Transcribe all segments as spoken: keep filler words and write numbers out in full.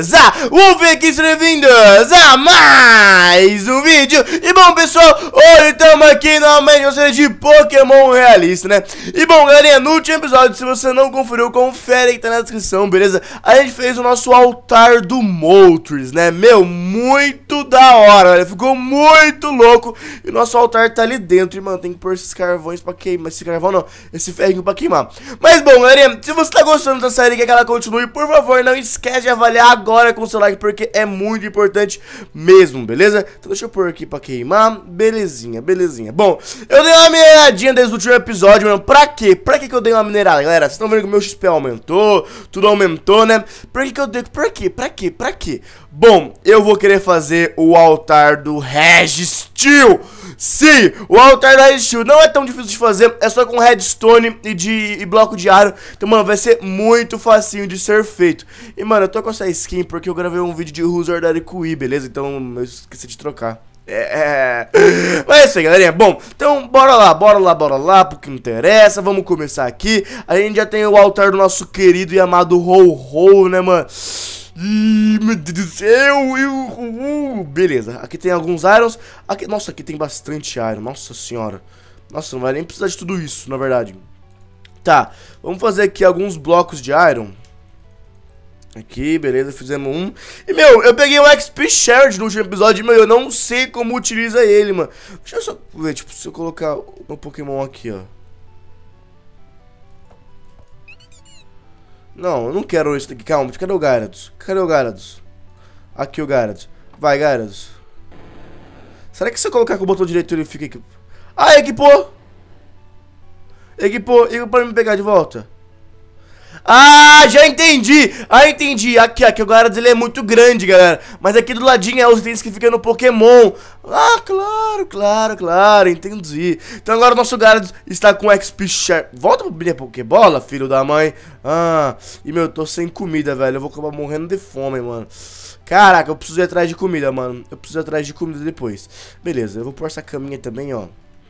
beleza? Vamos ver aqui, sejam bem-vindos a mais um vídeo. E bom, pessoal, hoje estamos aqui novamente uma série de Pokémon realista, né? E bom, galerinha, no último episódio, se você não conferiu, confere que tá na descrição, beleza? A gente fez o nosso altar do Moltres, né? Meu, muito da hora, velho. Ficou muito louco. E o nosso altar tá ali dentro, e, mano, tem que pôr esses carvões pra queimar. Esse carvão não, esse ferrinho pra queimar. Mas bom, galerinha, se você tá gostando da série e quer que ela continue, por favor, não esquece de avaliar agora com o seu like, porque é muito importante mesmo, beleza? Então deixa eu pôr aqui pra queimar. Belezinha, belezinha. Bom, eu dei uma mineradinha desde o último episódio, mano. Pra quê? Pra que que eu dei uma minerada, galera? Vocês estão vendo que o meu X P aumentou, tudo aumentou, né? Pra que que eu dei? Pra quê? Pra quê? Pra quê? Bom, eu vou querer fazer o altar do Registeel. Sim, o altar do Registeel não é tão difícil de fazer, é só com redstone e, de, e bloco de iron. Então, mano, vai ser muito facinho de ser feito. E, mano, eu tô com essa skin porque eu gravei um vídeo de Wizard Aricui, beleza? Então, eu esqueci de trocar. É, mas é isso aí, galerinha. Bom, então bora lá, bora lá, bora lá, porque não interessa. Vamos começar aqui. A gente já tem o altar do nosso querido e amado Ho-Ho, né, mano? Ih, meu Deus do céu, eu, uh, beleza, aqui tem alguns irons aqui, nossa, aqui tem bastante iron, nossa senhora. Nossa, não vai nem precisar de tudo isso, na verdade. Tá, vamos fazer aqui alguns blocos de iron. Aqui, beleza, fizemos um. E, meu, eu peguei o X P Shard no último episódio, mas eu não sei como utiliza ele, mano. Deixa eu só ver, tipo, se eu colocar o Pokémon aqui, ó. Não, eu não quero isso daqui, calma, cadê o Gyarados? Cadê o Gyarados? Aqui o Gyarados. Vai, Gyarados. Será que se eu colocar com o botão direito ele fica aqui? Ah, equipou! Equipou, equipou pra me pegar de volta. Ah, já entendi! Ah, entendi! Aqui, aqui o Gyarados ele é muito grande, galera. Mas aqui do ladinho é os itens que ficam no Pokémon. Ah, claro, claro, claro, entendi. Então agora o nosso Gyarados está com X P Share. Volta pra minha Pokébola, filho da mãe. Ah, e meu, eu tô sem comida, velho. Eu vou acabar morrendo de fome, mano. Caraca, eu preciso ir atrás de comida, mano. Eu preciso ir atrás de comida depois. Beleza, eu vou pôr essa caminha também, ó.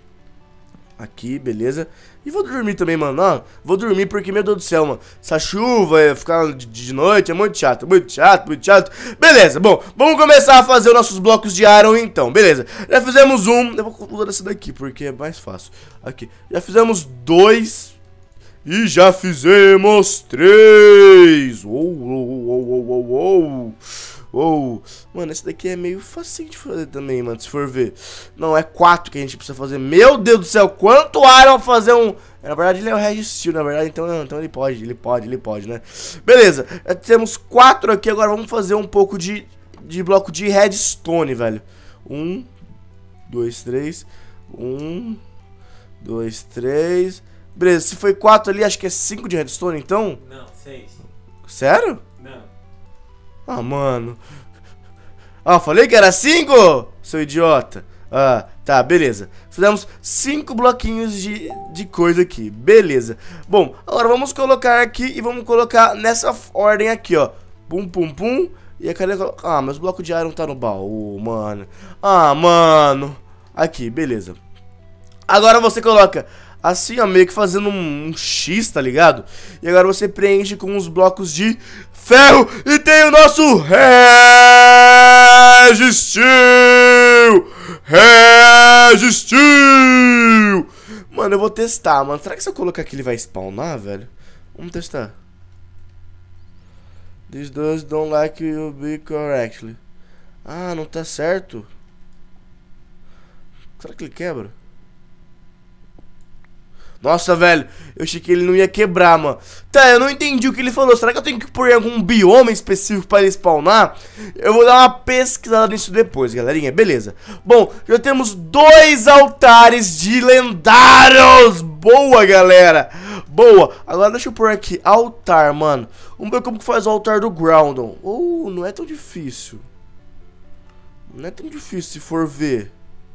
Aqui, beleza. E vou dormir também, mano, ó. Vou dormir porque, meu Deus do céu, mano, essa chuva, ficar de, de noite é muito chato, muito chato, muito chato. Beleza, bom, vamos começar a fazer os nossos blocos de iron então, beleza. Já fizemos um, eu vou usar esse daqui porque é mais fácil. Aqui, já fizemos dois. E já fizemos três. Uou, uou, uou, uou, uou, uou. Oh, mano, esse daqui é meio facinho de fazer também, mano, se for ver. Não, é quatro que a gente precisa fazer. Meu Deus do céu, quanto iron fazer um... Na verdade, ele é o Registeel, na verdade, então, não, então ele pode, ele pode, ele pode, né? Beleza, temos quatro aqui, agora vamos fazer um pouco de, de bloco de redstone, velho. Um, dois, três. Um, dois, três. Beleza, se foi quatro ali, acho que é cinco de redstone, então? Não, seis. Sério? Não. Ah, mano. Ah, falei que era cinco, seu idiota. Ah, tá, beleza. Fizemos cinco bloquinhos de, de coisa aqui. Beleza. Bom, agora vamos colocar aqui e vamos colocar nessa ordem aqui, ó. Pum, pum, pum. E a cadê? Ah, meus blocos de iron tá no baú, mano. Ah, mano. Aqui, beleza. Agora você coloca assim, ó, meio que fazendo um, um X, tá ligado? E agora você preenche com os blocos de ferro. E tem o nosso Registeel! Registeel! Mano, eu vou testar, mano. Será que se eu colocar aqui ele vai spawnar, velho? Vamos testar. This does don't like you be correctly. Ah, não tá certo. Será que ele quebra? Nossa, velho, eu achei que ele não ia quebrar, mano. Tá, eu não entendi o que ele falou. Será que eu tenho que pôr em algum bioma específico para ele spawnar? Eu vou dar uma pesquisada nisso depois, galerinha. Beleza. Bom, já temos dois altares de lendários. Boa, galera. Boa. Agora deixa eu pôr aqui altar, mano. Vamos ver como que faz o altar do Groudon. Oh, não é tão difícil. Não é tão difícil se for ver.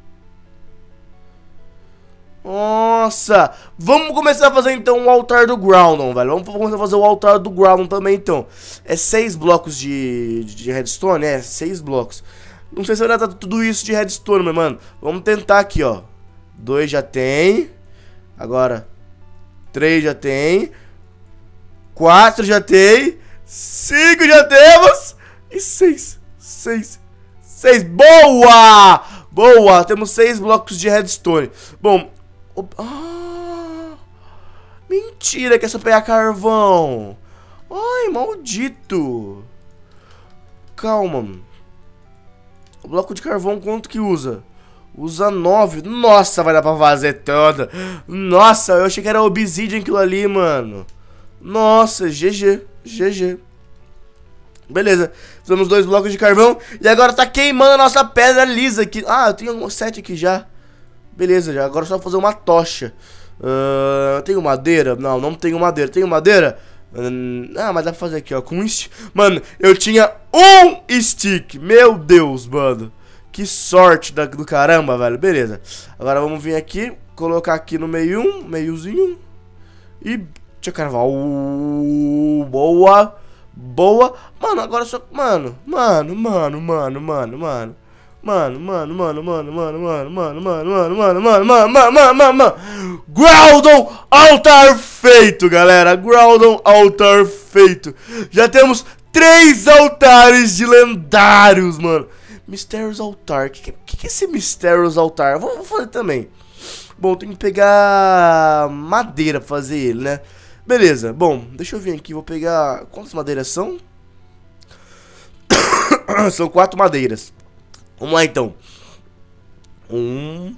Nossa, vamos começar a fazer então o altar do Groudon, velho. Vamos começar a fazer o altar do Groudon também então. É seis blocos de, de redstone, é, seis blocos. Não sei se vai dar tudo isso de redstone, meu mano. Vamos tentar aqui, ó. Dois já tem. Agora, três já tem. Quatro já tem. Cinco já temos. e seis. Seis. Seis. Boa! Boa! Temos seis blocos de redstone. Bom. Ah, mentira que é só pegar carvão. Ai, maldito. Calma. O bloco de carvão quanto que usa? Usa nove. Nossa, vai dar pra fazer toda. Nossa, eu achei que era obsidian aquilo ali, mano. Nossa, G G. G G. Beleza. Fizemos dois blocos de carvão. E agora tá queimando a nossa pedra lisa aqui. Ah, eu tenho sete aqui já. Beleza, já. Agora é só fazer uma tocha. Uh, tenho madeira? Não, não tenho madeira. Tenho madeira? Uh, ah, mas dá pra fazer aqui, ó. Com um stick. Mano, eu tinha um stick. Meu Deus, mano. Que sorte da, do caramba, velho. Beleza. Agora vamos vir aqui. Colocar aqui no meio um. Meiozinho. E... deixa eu carvar. Uh, boa. Boa. Mano, agora só... Mano. Mano, mano, mano, mano, mano. Mano, mano, mano, mano, mano, mano, mano, mano, mano, mano, mano, mano, mano, mano, mano, mano. Groudon Altar feito, galera. Groudon Altar feito. Já temos três altares de lendários, mano. Mistérios Altar. O que, que, que é esse Mistérios Altar? Vou, vou fazer também. Bom, tem que pegar madeira pra fazer ele, né? Beleza. Bom, deixa eu vir aqui. Vou pegar... quantas madeiras são? São quatro madeiras. Vamos lá, então. Um...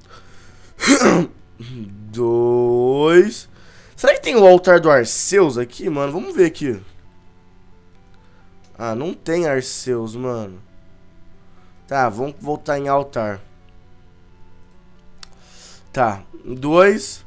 Dois... Será que tem o altar do Arceus aqui, mano? Vamos ver aqui. Ah, não tem Arceus, mano. Tá, vamos voltar em altar. Tá, dois,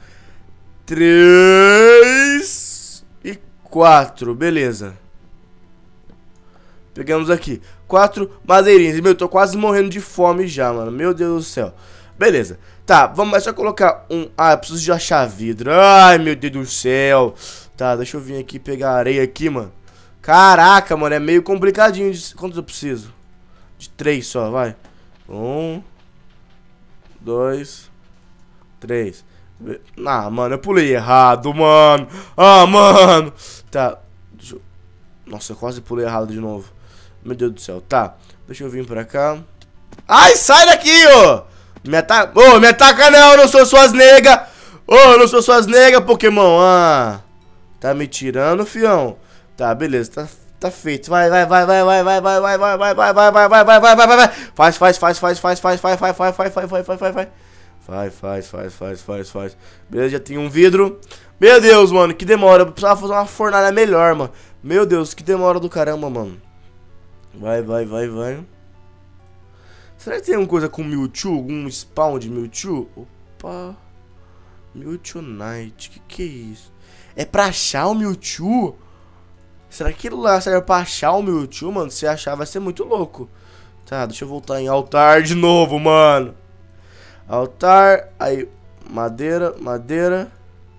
três e quatro, beleza. Pegamos aqui quatro madeirinhas. Meu, eu tô quase morrendo de fome já, mano. Meu Deus do céu. Beleza. Tá, vamos é só colocar um... ah, eu preciso de achar vidro. Ai, meu Deus do céu. Tá, deixa eu vir aqui pegar areia aqui, mano. Caraca, mano, é meio complicadinho de... quantos eu preciso? De três só, vai. Um, dois, três. Ah, mano, eu pulei errado, mano. Ah, mano. Tá. Deixa eu... nossa, eu quase pulei errado de novo. Meu Deus do céu. Tá. Deixa eu vir pra cá. Ai, sai daqui, ô. Me ataca. Ô, oh, me ataca não, eu não sou suas negas. Ô, oh, eu não sou suas negas, Pokémon. Ah. Tá me tirando, fião. Tá, beleza. Tá... tá feito. Vai, vai, vai, vai, vai, vai, vai, vai, vai, vai, vai, vai, vai, vai, vai, vai, vai, vai, vai. Faz, faz, faz, faz, faz, faz, faz, faz, faz, faz, faz, faz, faz, faz, faz. Faz, faz, faz, faz, faz, faz. Beleza, já tem um vidro. Meu Deus, mano, que demora. Eu precisava fazer uma fornalha melhor, mano. Meu Deus, que demora do caramba, mano. Vai, vai, vai, vai. Será que tem alguma coisa com Mewtwo? Algum spawn de Mewtwo? Opa. Mewtwo Night. Que que é isso? É pra achar o Mewtwo? Será que aquilo lá serve pra achar o Mewtwo, mano? Se achar, vai ser muito louco. Tá, deixa eu voltar em altar de novo, mano. Altar, aí, madeira, madeira.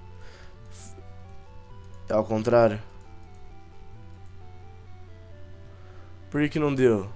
É ao contrário. Por que que não deu?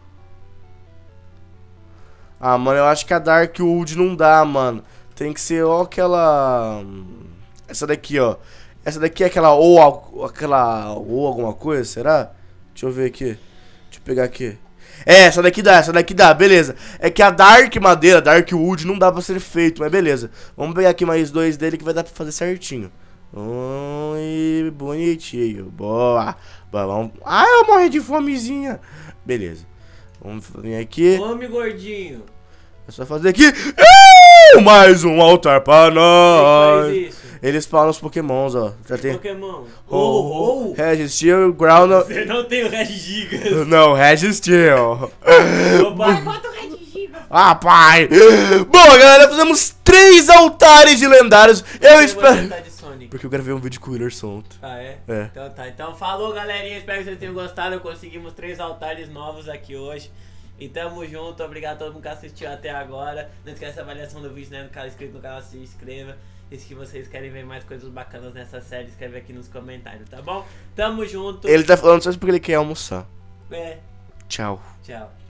Ah, mano, eu acho que a Dark Wood não dá, mano. Tem que ser ó aquela... essa daqui, ó. Essa daqui é aquela ou aquela ou alguma coisa, será? Deixa eu ver aqui. Deixa eu pegar aqui. É, essa daqui dá, essa daqui dá, beleza. É que a Dark Madeira, Dark Wood, não dá pra ser feito, mas beleza. Vamos pegar aqui mais dois dele que vai dar pra fazer certinho. Oi, bonitinho. Boa. Boa, vamos... ah, eu morri de fomezinha. Beleza. Vamos vir aqui. Come, gordinho. É só fazer aqui. Uh, mais um altar pra nós. Quem faz isso? Eles spawnam os pokémons, ó. Já tem... Pokémon. Oh, Oh, oh. Registeel, Ground... Você não tem o Red Gigas. Não, Registeel. Meu pai, bota o Red Gigas. Ah, pai. Bom, galera, fizemos três altares de lendários. Eu Você espero... tá de Sonic. Porque eu gravei um vídeo com o Willersson. Ah, é? É. Então tá. Então falou, galerinha. Espero que vocês tenham gostado. Conseguimos três altares novos aqui hoje. E tamo junto. Obrigado a todo mundo que assistiu até agora. Não esquece a avaliação do vídeo, né? No canal, inscrito no canal, se inscreva. E se vocês querem ver mais coisas bacanas nessa série, escreve aqui nos comentários, tá bom? Tamo junto. Ele tá falando só porque ele quer almoçar. É. Tchau. Tchau.